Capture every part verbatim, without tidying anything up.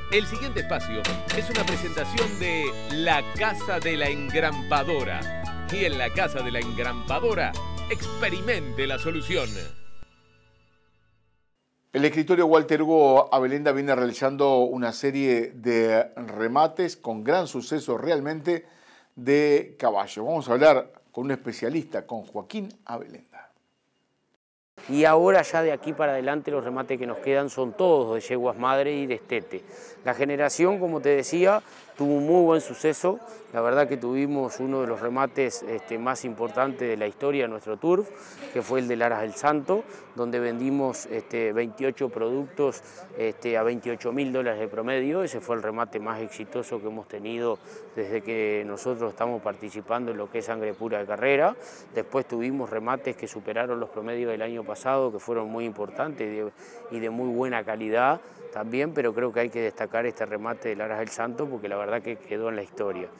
El siguiente espacio es una presentación de La Casa de la Engrampadora. Y en La Casa de la Engrampadora, experimente la solución. El escritorio Walter Hugo Abelenda viene realizando una serie de remates con gran suceso realmente de caballos. Vamos a hablar con un especialista, con Joaquín Abelenda. Y ahora ya de aquí para adelante los remates que nos quedan son todos de yeguas madre y de estete. La generación, como te decía, tuvo un muy buen suceso. La verdad que tuvimos uno de los remates este, más importantes de la historia de nuestro turf, que fue el de Aras del Santo, donde vendimos este, veintiocho productos este, a veintiocho mil dólares de promedio. Ese fue el remate más exitoso que hemos tenido desde que nosotros estamos participando en lo que es sangre pura de carrera. Después tuvimos remates que superaron los promedios del año pasado, que fueron muy importantes y de, y de muy buena calidad también, pero creo que hay que destacar este remate del Aras del Santo porque la verdad que quedó en la historia.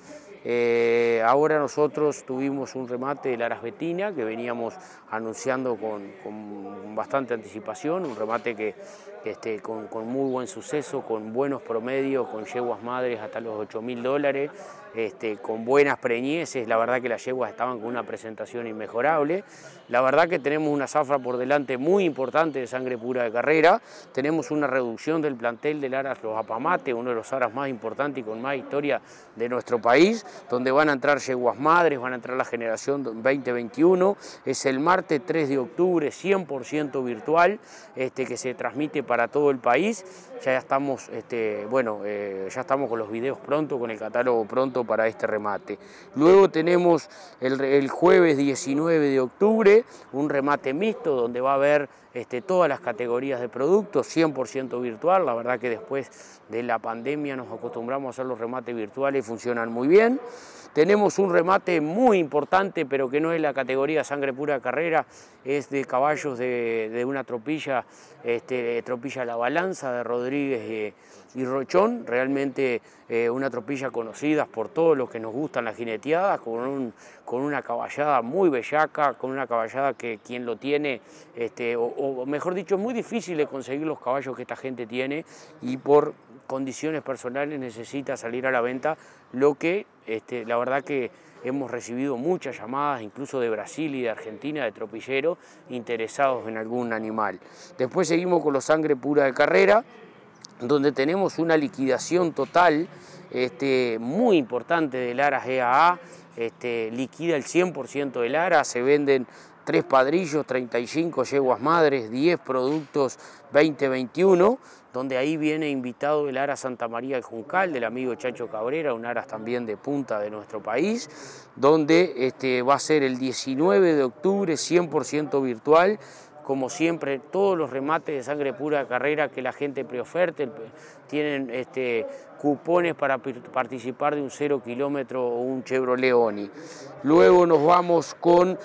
Eh, ahora nosotros tuvimos un remate del Aras Betina que veníamos anunciando con, con bastante anticipación, un remate que este, con, con muy buen suceso, con buenos promedios, con yeguas madres hasta los ocho mil dólares, este, con buenas preñeces. La verdad que las yeguas estaban con una presentación inmejorable. La verdad que tenemos una zafra por delante muy importante de sangre pura de carrera. Tenemos una reducción del plantel del Aras Los Apamate, uno de los aras más importantes y con más historia de nuestro país, donde van a entrar yeguas madres, van a entrar la generación veinte veintiuno. Es el martes tres de octubre, cien por ciento virtual, este, que se transmite para todo el país. Ya estamos, este, bueno, eh, ya estamos con los videos pronto, con el catálogo pronto para este remate. Luego tenemos el, el jueves diecinueve de octubre un remate mixto donde va a haber este, todas las categorías de productos, cien por ciento virtual. La verdad que después de la pandemia nos acostumbramos a hacer los remates virtuales y funcionan muy bien. Tenemos un remate muy importante, pero que no es la categoría sangre pura de carrera, es de caballos de, de una tropilla, este, tropilla La Balanza de Rodríguez y, y Rochón, realmente eh, una tropilla conocida por todos los que nos gustan las jineteadas, con, un, con una caballada muy bellaca, con una caballada que quien lo tiene, este, o, o mejor dicho, es muy difícil de conseguir los caballos que esta gente tiene y por condiciones personales necesita salir a la venta, lo que este, la verdad que hemos recibido muchas llamadas, incluso de Brasil y de Argentina, de tropilleros interesados en algún animal. Después seguimos con los sangre pura de carrera, donde tenemos una liquidación total este, muy importante del Aras E A A, este, liquida el cien por ciento del Aras, se venden tres padrillos, treinta y cinco yeguas madres, diez productos veinte veintiuno, donde ahí viene invitado el Aras Santa María del Juncal, del amigo Chacho Cabrera, un Aras también de punta de nuestro país, donde este, va a ser el diecinueve de octubre, cien por ciento virtual. Como siempre, todos los remates de sangre pura de carrera que la gente preoferte tienen este, cupones para participar de un cero kilómetro o un Chevrolet Oni. Luego nos vamos con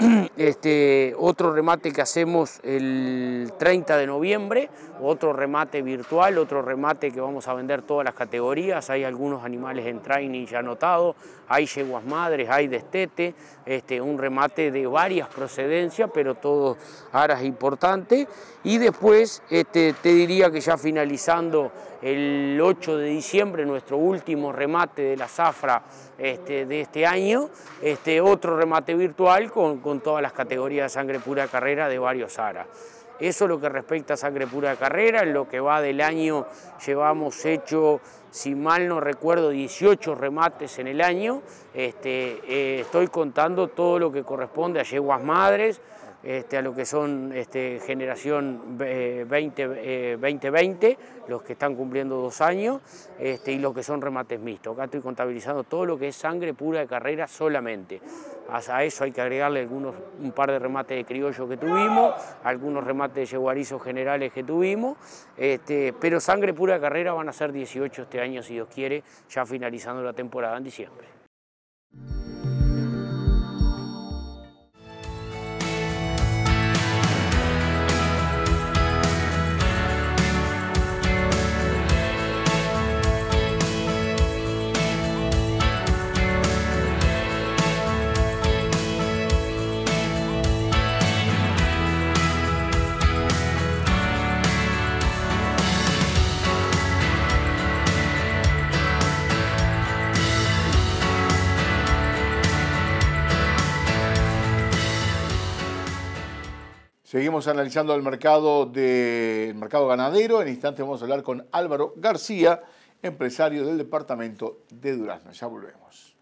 Este, otro remate que hacemos el treinta de noviembre, otro remate virtual, otro remate que vamos a vender todas las categorías. Hay algunos animales en training ya anotados, hay yeguas madres, hay destete, este, un remate de varias procedencias, pero todos aras importantes. Y después este, te diría que ya finalizando el ocho de diciembre, nuestro último remate de la zafra este, de este año, este, otro remate virtual con, con todas las categorías de sangre pura de carrera de varios aras. Eso es lo que respecta a sangre pura de carrera. En lo que va del año llevamos hecho, si mal no recuerdo, dieciocho remates en el año. Este, eh, estoy contando todo lo que corresponde a yeguas madres, Este, a lo que son este, generación eh, veinte veinte, los que están cumpliendo dos años, este, y los que son remates mixtos. Acá estoy contabilizando todo lo que es sangre pura de carrera solamente. A eso hay que agregarle algunos, un par de remates de criollo que tuvimos, algunos remates de yeguarizos generales que tuvimos, este, pero sangre pura de carrera van a ser dieciocho este año, si Dios quiere, ya finalizando la temporada en diciembre. Seguimos analizando el mercado, de, el mercado ganadero. En instante vamos a hablar con Álvaro García, empresario del departamento de Durazno. Ya volvemos.